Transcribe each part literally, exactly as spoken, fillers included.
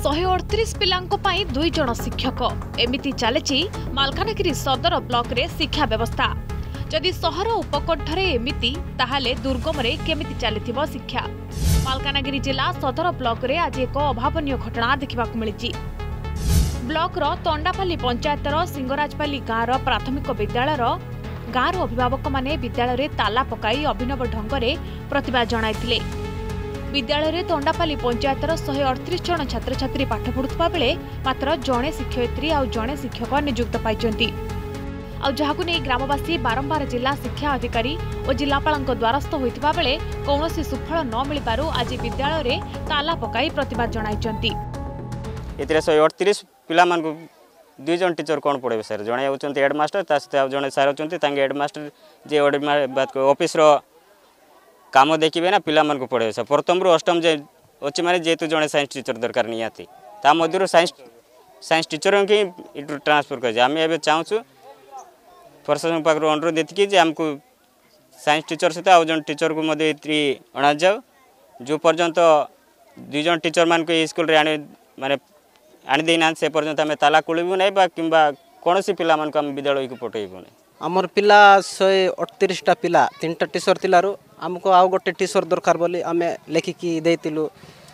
शहे अड़तीस पिलांको पाई दुई जन शिक्षक एमिति चली मालकानगिरी सदर ब्लॉक रे शिक्षा व्यवस्था। जदि सहर उपकंठरे एमिति ताहाले दुर्गम रे केमिति चलिथिबो शिक्षा। मालकानगिरी जिला सदर ब्लॉक रे आज एक अभावनीय घटना देखा मिली। ब्लॉक रो तंडापाली पंचायतर सिंगराजपाली गाँव प्राथमिक विद्यालय गाँव अभिभावक माने विद्यालय रे ताला पकाई अभिनव ढंग से प्रतिभा जणाइथिले। विद्यालय रे तंडापाली पंचायतर शहे अड़तीस जन छात्र छात्री पाठ पढ़ुवा बेले मात्र जड़े शिक्षयित्री और जड़े शिक्षक नियुक्त पाइचंती। आ जहाकु नै ग्रामवासी बारंबार जिला शिक्षा अधिकारी और जिलापाल द्वारस्थ होइतिबा बेले कौनसी सुफल न मिलिबारु आज विद्यालय रे ताला पकाई प्रतिभा जणाइचंती। एतिरे शहे अड़तीस पिला मानकु दुई जन टीचर कौन पढ़े सर जड़े होचंती हेडमास्टर ता सहित जड़े सर होचंती तांगे हेडमास्टर जे ऑफिस रो काम देखिए ना पिला मानकु पढ़े सर प्रथम रु अष्टम जे अच्छी माने जेतु जड़े साइंस टीचर दरकार नियाती ता मध्यरु साइंस साइंस टीचर के इटु ट्रांसफर कर आम एबे चाहूँ प्रशासन पाखर अनुरोध एतिकी जे आमको साइंस टीचर सहित आउ जन टीचर को मध्य इतनी अणा जाऊ जो पर्यंत दुई जन टीचर मान को स्कूल रे आने माने आनी देना से पर्यंत आम ताला खोलू ना कि कौन सी पिला मान को आम विद्यालय को पठेबू ना। आमर पिला शहे अड़तीस टा पिला तीन टा टीचर थिलारु आमको आउ गोटे टीचर दरकार बोली आमे लेखिकी देइतिलु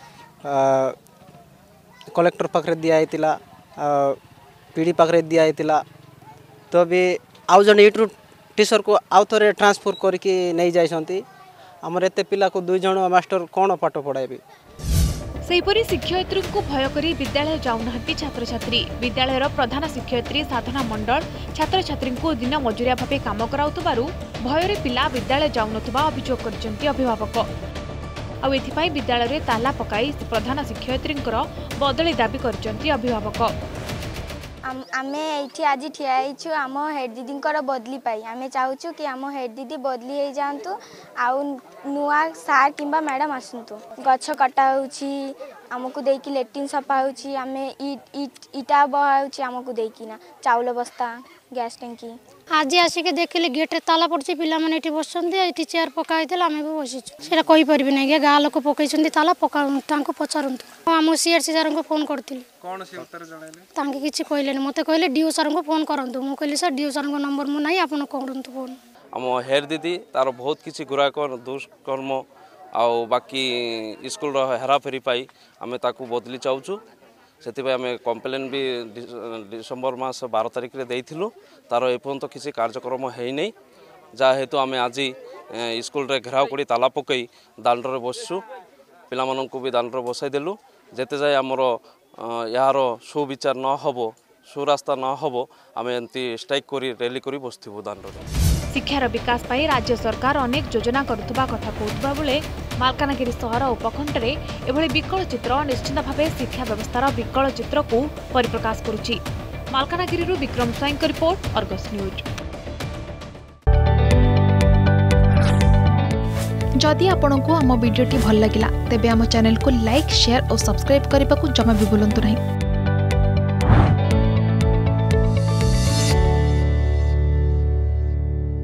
कलेक्टर पाखरे दिया आइतिला पीडी पाखरे दिया आइतिला तो भी आउ जन इटू टीचर को आउ थरे ट्रांसफर करके नहीं जाइसंती। आमर एते पिला को दुई जण मास्टर कोन पाठ पढ़ाइबे। सेहीपरि शिक्षयित्री को भय करी विद्यालय जाऊनाहांती छात्र छात्री। विद्यालयर प्रधान शिक्षयित्री साधना मंडल छात्र छात्री को दिन मजुरिया भावे काम कराउतबारु भୟରେ पिला विद्यालय जाउनथबा अभियोग करचंती अभिभावक। आ एथिपाई विद्यालय रे ताला पकाई प्रधान शिक्षयित्रींकर बदली दाबी करचंती अभिभावक। आमे एठी आज ठिया आइछु आम हेड दीदींकर बदली पाई आमे चाहूछु कि आम हेड दीदी बदली हो जातु आउ नुआ सार किंबा मैडम आसतु। गछ कटा होछि आमको देकी लेट्रिन सफा होछि आमे इट इट इटा बहाउछि आमको देकीना चाउल बस्ता गैस टंकी। आज आसिक देखिले गेट रे ताला पड़छि पिला माने एठी बसछन्ती एठी चेयर पकाइ देला आमे भी बसिछु सेरा कहि परबि नै गे गाँ लोक पकैछन्ती ताला पका तांको पचारंतु। हम सीआरसी सर को फोन करथिली कोन से उत्तर जणाइले तांके किछि कहले न मते कहले डीओ सर को फोन करंतु मु कहली सर डीओ सर को नंबर मु नै आपन करंतु फोन। हम हेर दीदी तार बहुत किछि गुराक दुष्कर्म आउ बाकी स्कूल रो हेराफेरी पाई आमे ताकू बदली चाहूछु से आम कम्प्लेन भी डिसेम्बर मास बारह तारिख रे देइथिलु तार एपर्यंत किसी कार्यक्रम है नहीं जहाँ हेतु आम आज स्कूल रे घेराव करी ताला पकई दांडरे बसु पिला माननकु भी दांडरे बसाई देलु जेते जाय हमर यार सुविचार न हबो सुरास्ता न हबो आम एंती स्ट्राइक करी रैली करी बसथिबु दांडरे। शिक्षार विकास पाई राज्य सरकार अनेक योजना करुवा कथा कहउतबा बेले मालकानगिरी सहर उपकंठरे एभली विकल चित्र निश्चित भावे शिक्षा व्यवस्थार विकल चित्र को परिप्रकाश करुछि। मालकानगिरी विक्रम साईं का रिपोर्ट अर्गस न्यूज। जदि आपंक आम भिडी भल लगा तेब आम चैनल को लाइक शेयर और सब्सक्राइब करने को जमा भी भूलु नहीं।